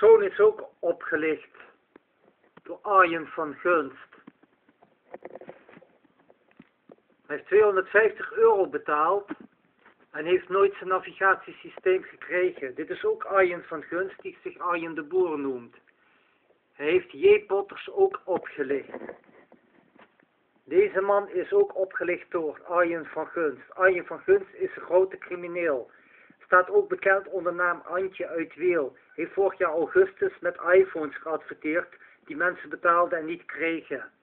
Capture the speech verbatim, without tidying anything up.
persoon is ook opgelicht door Arjen van Gunst. Hij heeft tweehonderdvijftig euro betaald en heeft nooit zijn navigatiesysteem gekregen. Dit is ook Arjen van Gunst, die zich Arjen de Boer noemt. Hij heeft J. Potters ook opgelicht. Deze man is ook opgelicht door Arjen van Gunst. Arjen van Gunst is een grote crimineel. Staat ook bekend onder naam Antje uit Weel. Heeft vorig jaar augustus met iPhones geadverteerd die mensen betaalden en niet kregen.